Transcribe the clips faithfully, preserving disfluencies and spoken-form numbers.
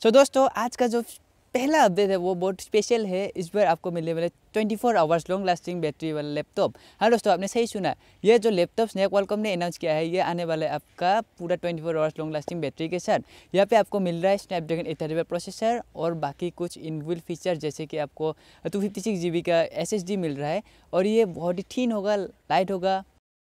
सो दोस्तों, आज का जो पहला अपडेट है वो बहुत स्पेशल है। इस बार आपको मिलने वाले twenty four hours long lasting battery वाला लैपटॉप। हाँ दोस्तों, आपने सही सुना, ये जो लैपटॉप स्नैक क्वालकॉम ने अनाउंस किया है, ये आने वाला है आपका पूरा twenty four hours long lasting battery के साथ। यहाँ पे आपको मिल रहा है Snapdragon eight thirty five processor और बाकी कुछ इनबिल्ट फीचर, जैसे कि आपको two fifty six G B का एस एस डी मिल रहा है और ये बहुत ही थीन होगा, लाइट होगा।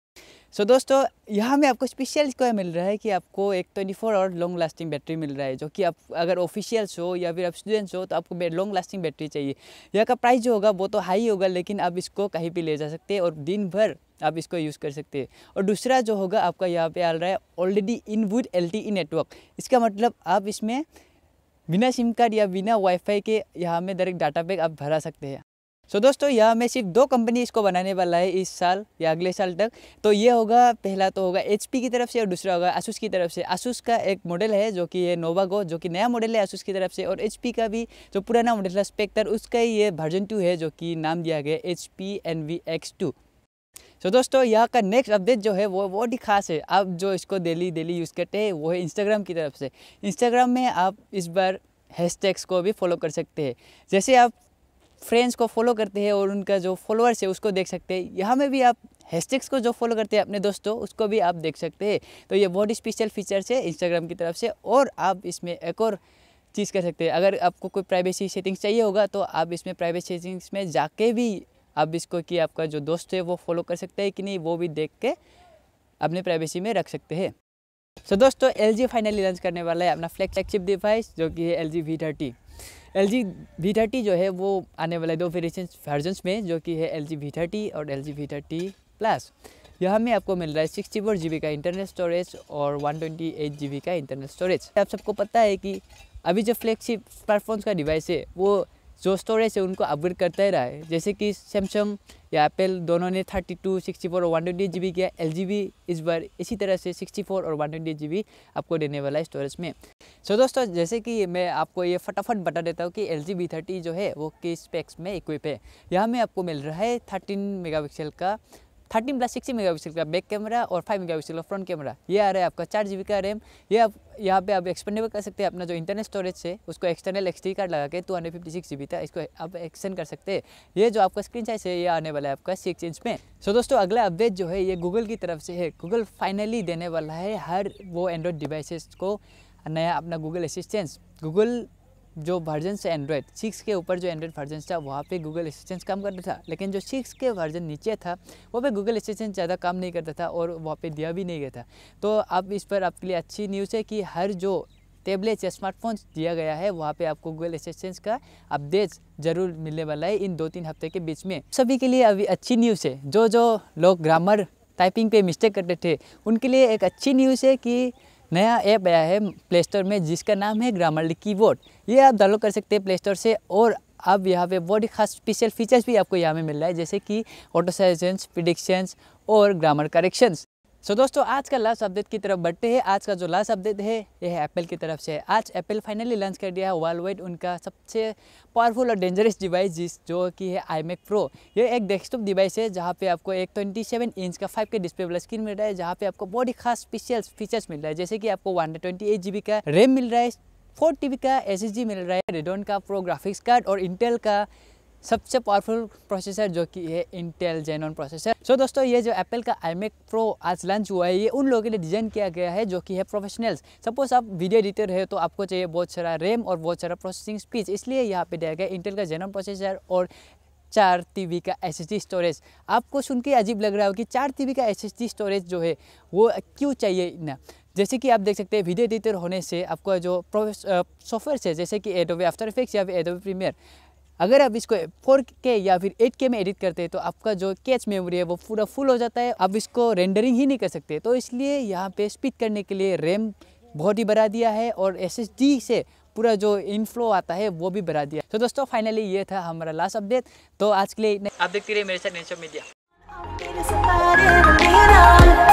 सो so, दोस्तों, यहाँ में आपको स्पेशल क्या मिल रहा है कि आपको एक twenty four hour long lasting battery मिल रहा है, जो कि आप अगर ऑफिशियल्स हो या फिर आप स्टूडेंट्स हो तो आपको लॉन्ग लास्टिंग बैटरी चाहिए। यहाँ का प्राइस जो होगा वो तो हाई होगा, लेकिन आप इसको कहीं भी ले जा सकते हैं और दिन भर आप इसको यूज़ कर सकते हैं। और दूसरा जो होगा आपका यहाँ पे आ रहा है already inbuilt L T E network. इसका मतलब आप इसमें बिना सिम कार्ड या बिना वाईफाई के यहाँ में डायरेक्ट डाटा पैक आप भरा सकते हैं। सो so, दोस्तों, यहाँ में सिर्फ दो कंपनी इसको बनाने वाला है इस साल या अगले साल तक। तो ये होगा, पहला तो होगा एच पी की तरफ से और दूसरा होगा आसूस की तरफ से। आसूस का एक मॉडल है जो कि ये नोवागो, जो कि नया मॉडल है आसूस की तरफ से, और एच पी का भी जो पुराना मॉडल है स्पेक्टर, उसका ही ये वर्जन टू है जो कि नाम दिया गया H P N V X two. So दोस्तों, यहाँ का नेक्स्ट अपडेट जो है वो बहुत ही खास है। आप जो इसको डेली डेली यूज़ करते हैं वो है इंस्टाग्राम की तरफ से। इंस्टाग्राम में आप इस बार हैशटैग्स को भी फॉलो कर सकते हैं। जैसे आप फ्रेंड्स को फॉलो करते हैं और उनका जो फॉलोअर्स है उसको देख सकते हैं, यहाँ में भी आप हैशटैग्स को जो फॉलो करते हैं अपने दोस्तों, उसको भी आप देख सकते हैं। तो ये बहुत ही स्पेशल फीचर्स है इंस्टाग्राम की तरफ से। और आप इसमें एक और चीज़ कर सकते हैं, अगर आपको कोई प्राइवेसी सेटिंग्स चाहिए होगा तो आप इसमें प्राइवेसी सेटिंग्स में जाके भी आप इसको कि आपका जो दोस्त है वो फॉलो कर सकते हैं कि नहीं, वो भी देख के अपने प्राइवेसी में रख सकते हैं। सो so, दोस्तों, एल जी फाइनली लॉन्च करने वाला है अपना फ्लैगशिप डिवाइस, जो कि है L G V thirty. L G V thirty जो है वो आने वाले दो वेरिएशन वर्जन्स में, जो कि है एल जी वी थर्टी और L G V thirty plus. यहाँ में आपको मिल रहा है सिक्सटी फोर जी बी का इंटरनल स्टोरेज और one twenty eight G B का इंटरनल स्टोरेज। आप सबको पता है कि अभी जो फ्लैगशिप स्मार्टफोन्स का डिवाइस है वो जो स्टोरेज है उनको अपग्रेड करता ही रहा है। जैसे कि सैमसंग या एप्पल दोनों ने थर्टी टू, सिक्सटी फोर और one twenty eight G B किया, एल जी भी इस बार इसी तरह से सिक्सटी फोर और one twenty eight G B आपको देने वाला है स्टोरेज में। सो so, दोस्तों, जैसे कि मैं आपको ये फटाफट बता देता हूँ कि एल जी वी थर्टी जो है वो किस स्पेक्स में इक्विप है। यहाँ में आपको मिल रहा है थर्टीन मेगापिक्सल का थर्टीन प्लस सिक्सटी मेगापिक्सल का बैक कैमरा और फाइव मेगापिक्सल का फ्रंट कैमरा। ये आ रहा है आपका चार जी बी का रैम। ये आप यहाँ पे आप एक्सपेंडेबल कर सकते हैं अपना जो इंटरनल स्टोरेज है उसको एक्सटर्नल एक्स डी कार्ड लगा के two hundred fifty six G B था, इसको आप एक्सटेंड कर सकते हैं। ये जो आपका स्क्रीन साइज है ये आने वाला है आपका सिक्स इंच में। सो so, दोस्तों, अगला अपडेट जो है ये गूगल की तरफ से है। गूगल फाइनली देने वाला है हर वो एंड्रॉयड डिवाइसेस को नया अपना गूगल असिस्टेंस। गूगल जो वर्जन है एंड्रॉयड सिक्स के ऊपर जो एंड्रॉयड वर्जन था वहाँ पे गूगल असिस्टेंट काम करता था, लेकिन जो सिक्स के वर्जन नीचे था वो पे गूगल असिस्टेंट ज़्यादा काम नहीं करता था और वहाँ पे दिया भी नहीं गया था। तो अब इस पर आपके लिए अच्छी न्यूज़ है कि हर जो टैबलेट्स या स्मार्टफोन्स दिया गया है वहाँ पे आपको गूगल असिस्टेंट का अपडेट्स जरूर मिलने वाला है इन दो तीन हफ्ते के बीच में। सभी के लिए अभी अच्छी न्यूज़ है। जो जो लोग ग्रामर टाइपिंग पे मिस्टेक करते थे उनके लिए एक अच्छी न्यूज़ है कि नया ऐप आया है प्ले स्टोर में जिसका नाम है ग्रामरली कीबोर्ड। ये आप डाउनलोड कर सकते हैं प्ले स्टोर से और अब यहाँ पे बहुत ही खास स्पेशल फीचर्स भी आपको यहाँ में मिल रहा है, जैसे कि ऑटो सजेशंस, प्रेडिक्शंस और ग्रामर करेक्शंस। सो so, दोस्तों, आज का लास्ट अपडेट की तरफ बढ़ते हैं। आज का जो लास्ट अपडेट है ये है एप्पल की तरफ से। आज एप्पल फाइनली लॉन्च कर दिया है वर्ल्ड वाइड उनका सबसे पावरफुल और डेंजरस डिवाइस, जिस जो कि है आईमैक प्रो। ये एक डेस्कटॉप डिवाइस है जहाँ पे आपको एक ट्वेंटी सेवन इंच का फाइव के डिस्प्ले वाला स्क्रीन मिल रहा है, जहाँ पे आपको बहुत ही खास स्पेशल फीचर्स मिल रहा है, जैसे कि आपको one twenty eight G B का रैम मिल रहा है, फोर टी बी का एस एस डी मिल रहा है, रेडोन का प्रो ग्राफिक्स कार्ड और इंटेल का सबसे पावरफुल प्रोसेसर जो कि है Intel Xeon processor. So so, दोस्तों, ये जो एप्पल का आईमैक प्रो आज लॉन्च हुआ है ये उन लोगों के लिए डिज़ाइन किया गया है जो कि है प्रोफेशनल्स। सपोज आप वीडियो एडिटर है तो आपको चाहिए बहुत सारा रैम और बहुत सारा प्रोसेसिंग स्पीड, इसलिए यहाँ पे दिया गया इंटेल का जेनॉन प्रोसेसर और चार टी बी का एस एस डी स्टोरेज। आपको सुन के अजीब लग रहा हो कि चार टी बी का एस एस डी स्टोरेज जो है वो क्यों चाहिए ना। जैसे कि आप देख सकते हैं वीडियो एडिटर होने से आपका जो सॉफ्टवेयर है जैसे कि एडोबे आफ्टर इफेक्ट्स या फिर एडोबे प्रीमियर, अगर आप इसको फोर के या फिर एट के में एडिट करते हैं तो आपका जो कैच मेमोरी है वो पूरा फुल हो जाता है, आप इसको रेंडरिंग ही नहीं कर सकते। तो इसलिए यहाँ पे स्पीड करने के लिए रैम बहुत ही बढ़ा दिया है और एस एस डी से पूरा जो इनफ्लो आता है वो भी बढ़ा दिया। तो दोस्तों, फाइनली ये था हमारा लास्ट अपडेट। तो आज के लिए आप देखते रहिए मेरे साथ नेचर मीडिया।